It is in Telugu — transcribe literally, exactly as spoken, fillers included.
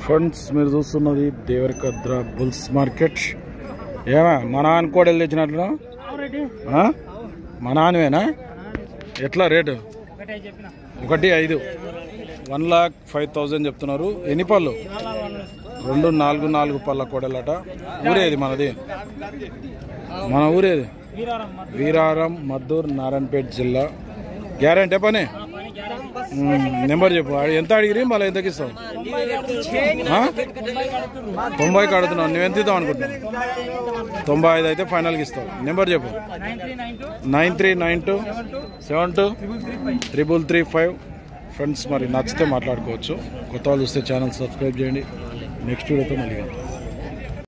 ఫ్రెండ్స్ మీరు చూస్తున్నది దేవరకద్ర బుల్స్ మార్కెట్. ఏమా మా నాన్న కోడలు తెచ్చినట్లు మా నాన్నవేనా? ఎట్లా రేటు? ఒకటి ఐదు వన్ లాక్ ఫైవ్ థౌజండ్ చెప్తున్నారు. ఎన్ని పళ్ళు? రెండు నాలుగు నాలుగు పళ్ళ కోడలట. ఊరేది మనది? మన ఊరేది? వీరారం, మద్దూర్, నారాయణపేట జిల్లా. గ్యారెంటీ పని? నెంబర్ చెప్పు. ఎంత అడిగిరి మళ్ళీ ఎంతకి ఇస్తావు? తొంభైకి అడుగుతున్నావు. నువ్వు ఎంత ఇద్దాం అనుకుంటున్నావు? తొంభై ఐదు అయితే ఫైనల్కి ఇస్తావు. నెంబర్ చెప్పు. Nine three nine two seven two triple three five. Friends మరి నచ్చితే మాట్లాడుకోవచ్చు. కొత్త వాళ్ళు చూస్తే ఛానల్ సబ్స్క్రైబ్ చేయండి. నెక్స్ట్ వీడియోతో మళ్ళీ